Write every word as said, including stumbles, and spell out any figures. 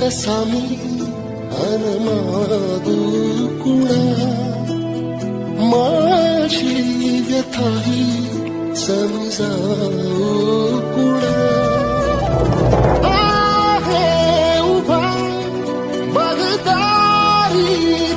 कसा मी अनमादू कुणा माझी व्यथाही समजावू कुणा आहे उभा बगदारी